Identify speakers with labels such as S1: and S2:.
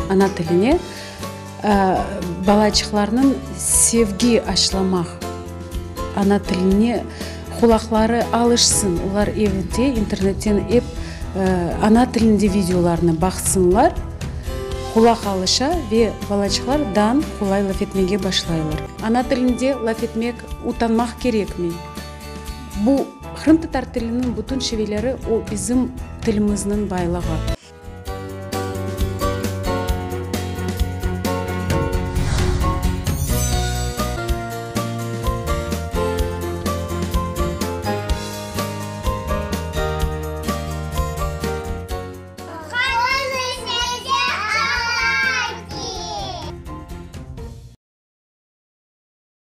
S1: ана тилине балачыкларнын sevgi ашламак ана тилине кулаклары алышсын, улар эвинде интернеттен ана тилинде видеоларны баксынлар, кулак алыша ве балачыклар дан кулай лаф этмеге башлайлар. Ана тилинде лаф этмек утанмак керекми? Бу кырым татар тилинин бутун шевелери о биздин тилимиздин байлыгы.